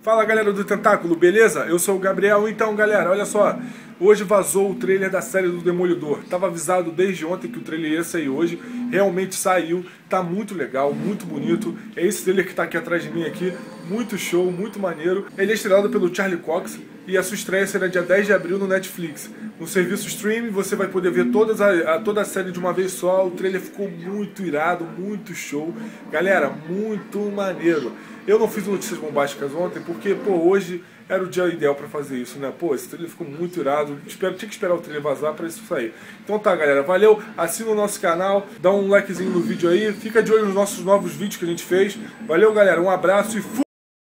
Fala galera do Tentáculo, beleza? Eu sou o Gabriel. Então galera, olha só, hoje vazou o trailer da série do Demolidor. Tava avisado desde ontem que o trailer ia sair hoje, realmente saiu, tá muito legal, muito bonito. É esse trailer que tá aqui atrás de mim aqui, muito show, muito maneiro. Ele é estrelado pelo Charlie Cox e a sua estreia será dia 10 de abril no Netflix. No serviço streaming você vai poder ver toda a série de uma vez só. O trailer ficou muito irado, muito show. Galera, muito maneiro. Eu não fiz notícias bombásticas ontem porque, pô, hoje era o dia ideal pra fazer isso, né? Pô, esse trailer ficou muito irado. Tinha que esperar o trailer vazar pra isso sair. Então tá, galera. Valeu. Assina o nosso canal. Dá um likezinho no vídeo aí. Fica de olho nos nossos novos vídeos que a gente fez. Valeu, galera. Um abraço e fui!